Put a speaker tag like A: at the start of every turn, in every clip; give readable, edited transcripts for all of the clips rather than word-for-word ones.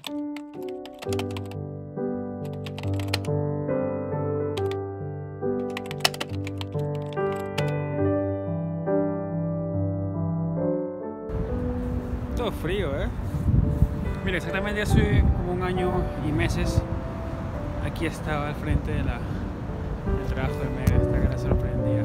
A: Todo frío, ¿eh? Mira, exactamente hace como un año y meses aquí estaba al frente del trabajo de Mega. Esta cara sorprendía.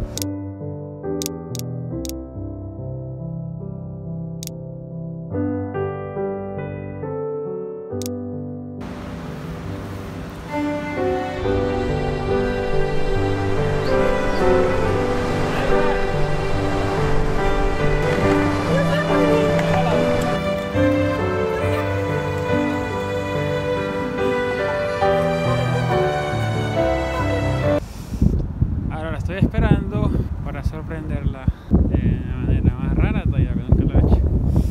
A: Estoy esperando para sorprenderla de una manera más rara todavía, que nunca lo he hecho.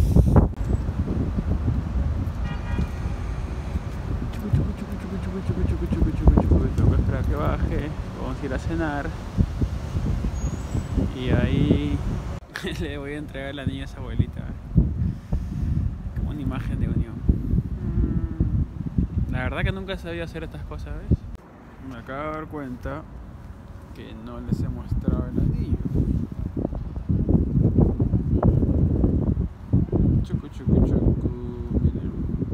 A: Tengo que esperar que baje, vamos a ir a cenar y ahí le voy a entregar la niña a esa abuelita como una imagen de unión. La verdad que nunca sabía hacer estas cosas, ¿ves? Me acabo de dar cuenta que no les he mostrado el anillo. Chucu, chucu, chucu, miren.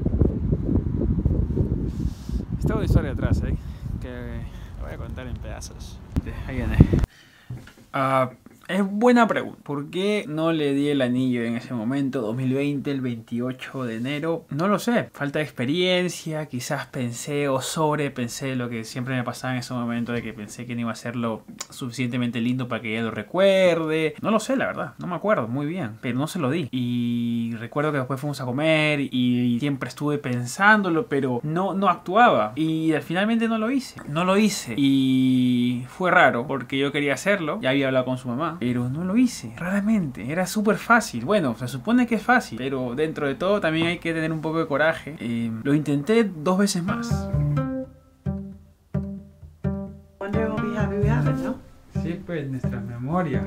A: Está una historia atrás, que la voy a contar en pedazos. Ahí viene. Es buena pregunta. ¿Por qué no le di el anillo en ese momento, 2020, el 28 de enero? No lo sé. Falta de experiencia, quizás pensé o sobrepensé lo que siempre me pasaba en ese momento, de que pensé que no iba a ser lo suficientemente lindo para que ella lo recuerde. No lo sé, la verdad. No me acuerdo muy bien, pero no se lo di. Y recuerdo que después fuimos a comer y siempre estuve pensándolo, pero no actuaba. Y finalmente no lo hice. No lo hice. Y fue raro porque yo quería hacerlo. Ya había hablado con su mamá, pero no lo hice, raramente, era súper fácil. Bueno, se supone que es fácil, pero dentro de todo también hay que tener un poco de coraje. Lo intenté 2 veces más.
B: One day we'll be happy we have it, ¿no?
A: Sí, pues, nuestras memorias.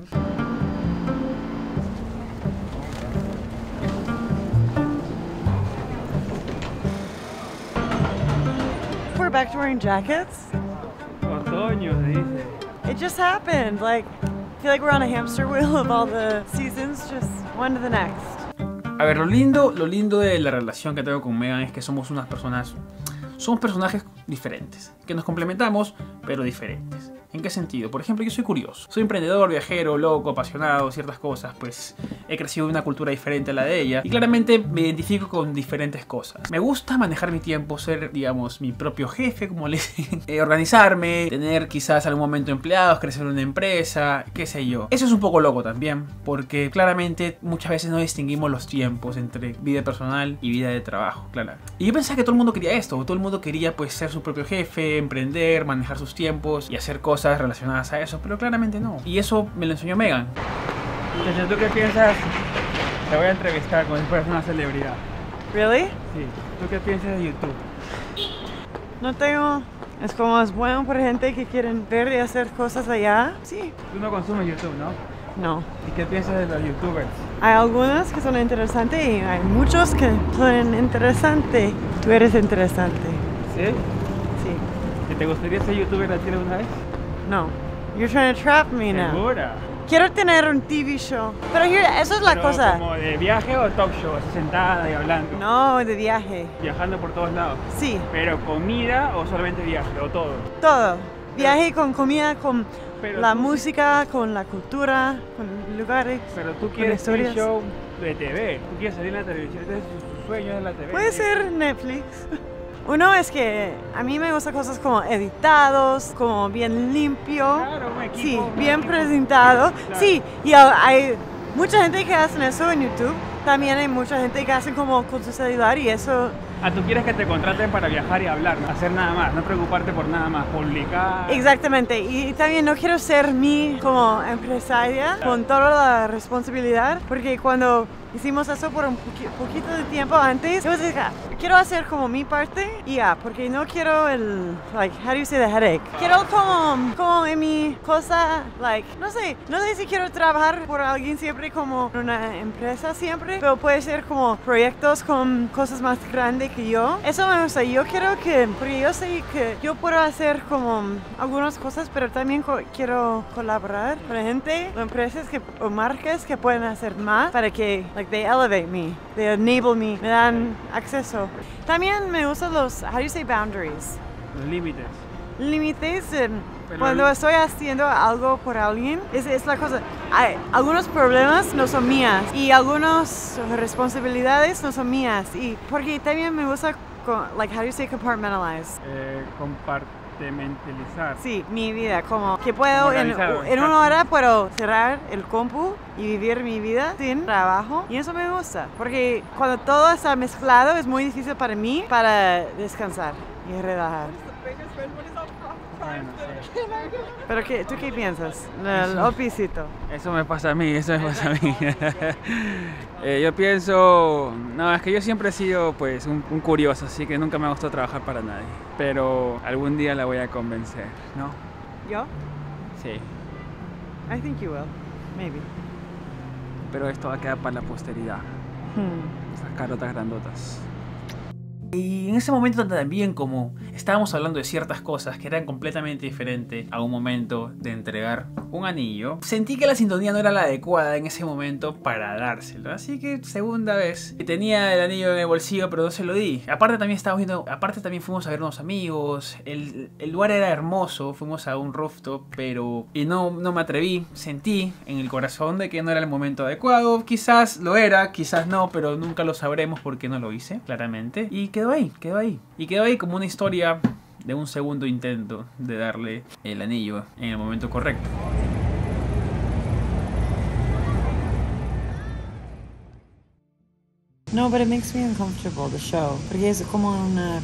B: We're back to wearing jackets.
A: Otoño, se dice.
B: It just happened, like, I feel like we're on a hamster wheel of all the seasons, just one to the next.
A: A ver, lo lindo de la relación que tengo con Megan es que somos personajes diferentes, que nos complementamos, pero diferentes. ¿En qué sentido? Por ejemplo, yo soy curioso, soy emprendedor, viajero, loco, apasionado, ciertas cosas, pues he crecido en una cultura diferente a la de ella y claramente me identifico con diferentes cosas. Me gusta manejar mi tiempo, ser, digamos, mi propio jefe, como le dicen, organizarme, tener quizás algún momento empleados, crecer en una empresa, qué sé yo. Eso es un poco loco también, porque claramente muchas veces no distinguimos los tiempos entre vida personal y vida de trabajo, claro. Y yo pensaba que todo el mundo quería esto, todo el mundo quería pues ser su propio jefe, emprender, manejar sus tiempos y hacer cosas relacionadas a eso, pero claramente no. Y eso me lo enseñó Megan. Entonces, ¿tú qué piensas? Te voy a entrevistar como si fueras una celebridad.
B: Really?
A: Sí. ¿Tú qué piensas de YouTube?
B: No tengo... Es como es bueno para gente que quieren ver y hacer cosas allá. Sí.
A: Tú no consumes YouTube, ¿no?
B: No.
A: ¿Y qué piensas de los YouTubers?
B: Hay algunas que son interesantes y hay muchos que son interesantes. Tú eres interesante.
A: ¿Sí?
B: Sí.
A: ¿Te gustaría ser YouTuber a ti alguna vez?
B: No. You're trying to trap me now.
A: ¿Segura?
B: Quiero tener un TV show. Pero eso es la cosa.
A: ¿Como de viaje o talk show? Así sentada y hablando.
B: No, de viaje.
A: Viajando por todos lados.
B: Sí.
A: ¿Pero comida o solamente viaje? ¿O todo?
B: Todo. Viaje con comida, con
A: Pero
B: la
A: tú
B: música, con la cultura, con lugares.
A: Pero tú
B: con
A: quieres un
B: historias.
A: show de TV. Tú quieres salir en la televisión. Ese es tu sueño de la TV.
B: Puede ser Netflix. Uno es que a mí me gustan cosas como editados, como bien limpio.
A: Claro, un equipo,
B: sí,
A: un
B: bien
A: equipo.
B: presentado.
A: Claro.
B: Sí, y hay mucha gente que hace eso en YouTube. También hay mucha gente que hace como con su celular y eso.
A: Ah, tú quieres que te contraten para viajar y hablar, no hacer nada más, no preocuparte por nada más, publicar.
B: Exactamente, y también no quiero ser mi como empresaria con toda la responsabilidad, porque cuando hicimos eso por un poquito de tiempo antes. Yo dije, quiero hacer como mi parte y ya, porque no quiero el, like, how do you say the headache? Quiero como en mi cosa, like, no sé si quiero trabajar por alguien siempre como una empresa siempre, pero puede ser como proyectos con cosas más grandes que yo. Eso me gusta. Yo quiero que, porque yo sé que yo puedo hacer como algunas cosas, pero también quiero colaborar con gente, con empresas o marcas que pueden hacer más para que, like, they elevate me, they enable me, me dan acceso. También me gustan los, how do you say boundaries?
A: Los límites.
B: Límites cuando estoy haciendo algo por alguien, es la cosa. Algunos problemas no son mías y algunas responsabilidades no son mías. Y porque también me gusta, like, how do you say compartmentalize?
A: Compartimentalizar.
B: Sí, mi vida, como que puedo en una hora puedo cerrar el compu y vivir mi vida sin trabajo, y eso me gusta, porque cuando todo está mezclado es muy difícil para mí para descansar y relajar.
A: Bueno, sí.
B: ¿Pero tú qué piensas? El opicito.
A: Eso me pasa a mí, yo pienso, no, es que yo siempre he sido pues un curioso, así que nunca me ha gustado trabajar para nadie. Pero algún día la voy a convencer, ¿no?
B: ¿Yo?
A: Sí.
B: I think you will, maybe.
A: Pero esto va a quedar para la posteridad. Esas carotas grandotas. Y en ese momento también, como estábamos hablando de ciertas cosas que eran completamente diferentes a un momento de entregar un anillo, sentí que la sintonía no era la adecuada en ese momento para dárselo. Así que segunda vez, tenía el anillo en el bolsillo pero no se lo di. Aparte también fuimos a ver unos amigos, el lugar era hermoso, fuimos a un rooftop, pero no me atreví. Sentí en el corazón de que no era el momento adecuado. Quizás lo era, quizás no, pero nunca lo sabremos porque no lo hice, claramente. Y quedó ahí. Y quedó ahí como una historia de un segundo intento de darle el anillo en el momento correcto.
B: No, but it makes me uncomfortable, the show. Porque es como una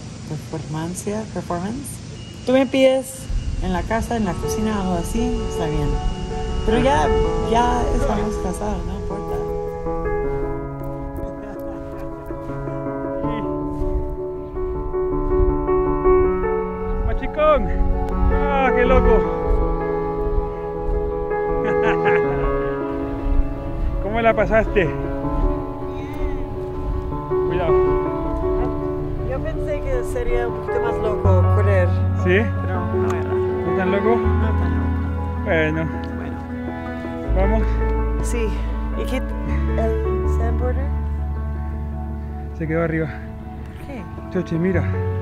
B: performance. Tú me pides en la casa, en la cocina, algo así, está bien. Pero ya estamos casados, no importa.
A: ¡Machicón! ¡Ah, qué loco! ¿Cómo la pasaste? Cuidado.
B: Yo pensé que sería un poquito más loco correr.
A: ¿Sí?
B: Pero no era.
A: ¿No tan loco?
B: No tan loco.
A: Bueno. ¿Vamos?
B: Sí. ¿Y qué? ¿El sandboarder?
A: Se quedó arriba.
B: ¿Por qué?
A: Choche, mira.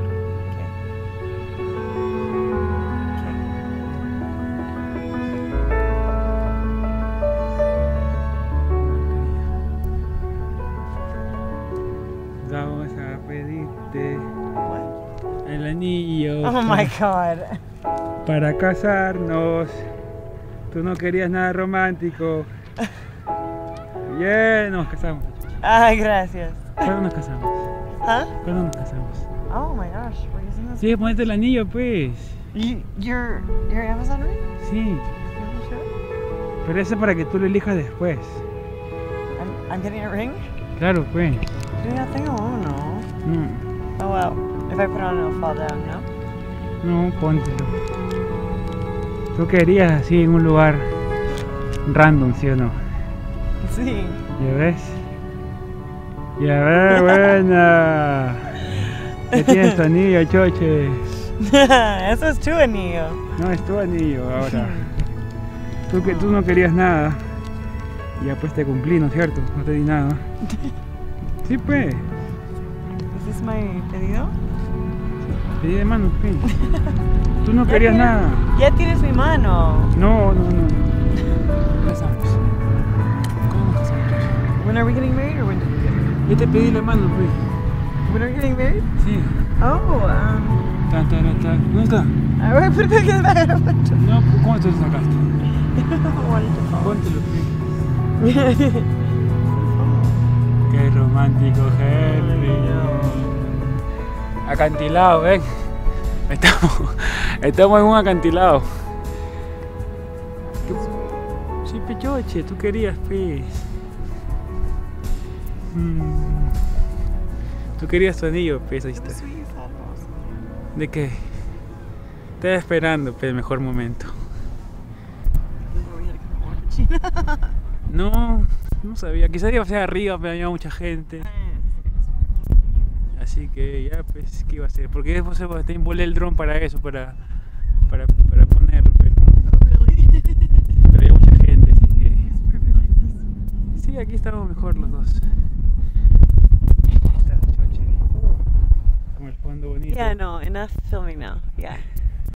A: Vamos a pedirte el anillo.
B: Oh my God.
A: Para casarnos. Tú no querías nada romántico. Bien, nos casamos.
B: Ay, gracias.
A: ¿Cuándo nos casamos?
B: ¿Ah?
A: ¿Cuándo nos casamos?
B: Oh my gosh, we're using this.
A: Sí, ponete el anillo, pues.
B: You're Amazon ring?
A: Sí, pero eso es para que tú lo elijas después.
B: I'm getting a ring?
A: Claro, pues.
B: Yo ya tengo uno.
A: No,
B: Oh well, if I put it on it'll fall down, no?
A: no, póntelo. Tú querías así en un lugar random, ¿sí o no?
B: Sí.
A: ¿Ya ves? Ya ves, buena. ¿Qué tienes tu anillo, choche?
B: Eso es tu anillo.
A: No, es tu anillo ahora. Tú no querías nada. Y ya pues te cumplí, ¿no es cierto? No te di nada. Sí, pues.
B: ¿Is this my pedido?
A: Pedí de mano, pues. Tú no querías nada.
B: Ya tienes mi mano.
A: No. Casamos. ¿Cómo nos casamos?
B: When are we getting married or when did we get married?
A: Yo te pedí la mano, pues.
B: When are we getting married?
A: Sí.
B: Oh,
A: ¿Dónde está?
B: a ver, ¿por qué quieres bajar a mucho?
A: No, ¿cómo te lo sacaste?
B: Wonderful.
A: Póntelo, pues. Qué romántico, Henry. Acantilado, ven. Estamos en un acantilado. Sí, pechoche, tú querías, pues. Tú querías tu anillo, pues ahí está. ¿De qué? Estaba esperando, pues, el mejor momento. No sabía. Quizás iba a ser arriba, pero había mucha gente. Así que ya, pues, ¿qué iba a hacer? Porque después te volé el dron para eso, para ponerlo, pero había mucha gente, así que... Sí, aquí estamos mejor los dos. Está choche. Con el fondo bonito.
B: Yeah, no, enough filming now. Yeah.